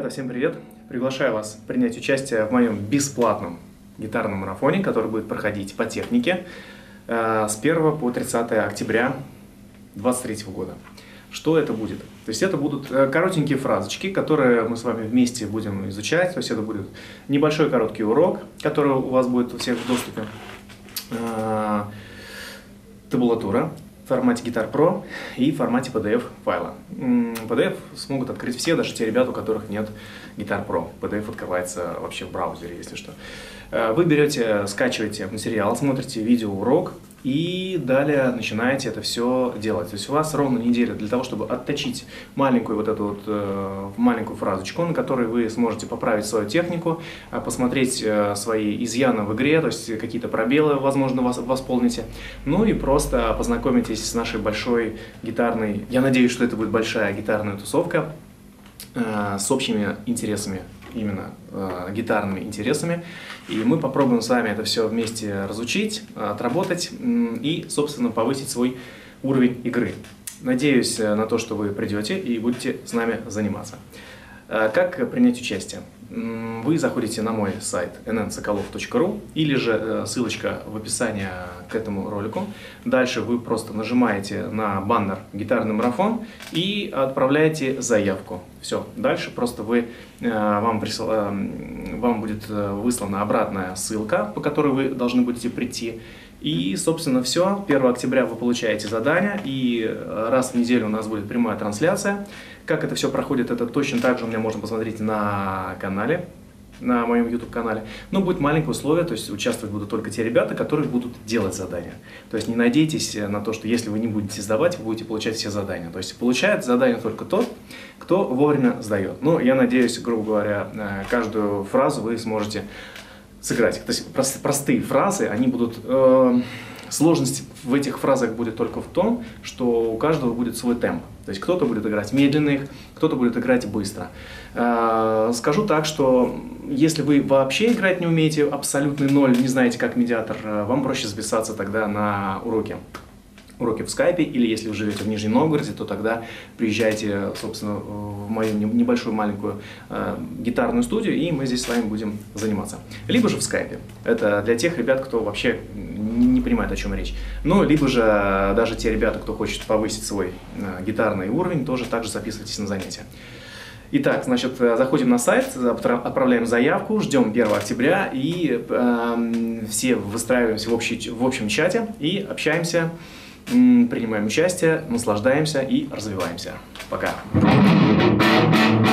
ребята, всем привет! Приглашаю вас принять участие в моем бесплатном гитарном марафоне, который будет проходить по технике с 1 по 30 октября 2023 года. Что это будет? То есть это будут коротенькие фразочки, которые мы с вами вместе будем изучать. То есть это будет небольшой короткий урок, который у вас будет у всех в доступе. Табулатура в формате Guitar Pro и в формате PDF файла. PDF смогут открыть все, даже те ребята, у которых нет Guitar Pro. PDF открывается вообще в браузере, если что. Вы берете, скачиваете материал, смотрите видеоурок и далее начинаете это все делать. То есть у вас ровно неделя для того, чтобы отточить маленькую вот эту вот маленькую фразочку, на которой вы сможете поправить свою технику, посмотреть свои изъяны в игре, то есть какие-то пробелы, возможно, восполните. Ну и просто познакомитесь с нашей большой гитарной, я надеюсь, что это будет большая гитарная тусовка с общими интересами, именно гитарными интересами. И мы попробуем с вами это все вместе разучить, отработать и, собственно, повысить свой уровень игры. Надеюсь на то, что вы придете и будете с нами заниматься. Как принять участие? Вы заходите на мой сайт nnsokolov.ru или же ссылочка в описании к этому ролику. Дальше вы просто нажимаете на баннер «Гитарный марафон» и отправляете заявку. Все, дальше просто вам будет выслана обратная ссылка, по которой вы должны будете прийти. И, собственно, все. 1 октября вы получаете задание, и раз в неделю у нас будет прямая трансляция. Как это все проходит, это точно так же у меня можно посмотреть на канале, на моем YouTube-канале. Но будет маленькое условие, то есть участвовать будут только те ребята, которые будут делать задания. То есть не надейтесь на то, что если вы не будете сдавать, вы будете получать все задания. То есть получает задание только тот, кто вовремя сдает. Но я надеюсь, грубо говоря, каждую фразу вы сможете сыграть. То есть простые фразы, они будут... Сложность в этих фразах будет только в том, что у каждого будет свой темп. То есть кто-то будет играть медленно их, кто-то будет играть быстро. Скажу так, что если вы вообще играть не умеете, абсолютный ноль, не знаете как медиатор, вам проще записаться тогда на уроки в скайпе, или если вы живете в Нижнем Новгороде, то тогда приезжайте, собственно, в мою небольшую маленькую гитарную студию, и мы здесь с вами будем заниматься. Либо же в скайпе. Это для тех ребят, кто вообще не понимает, о чем речь. Но либо же даже те ребята, кто хочет повысить свой гитарный уровень, тоже также записывайтесь на занятия. Итак, значит, заходим на сайт, отправляем заявку, ждем 1 октября и все выстраиваемся в общем чате и общаемся, принимаем участие, наслаждаемся и развиваемся. Пока!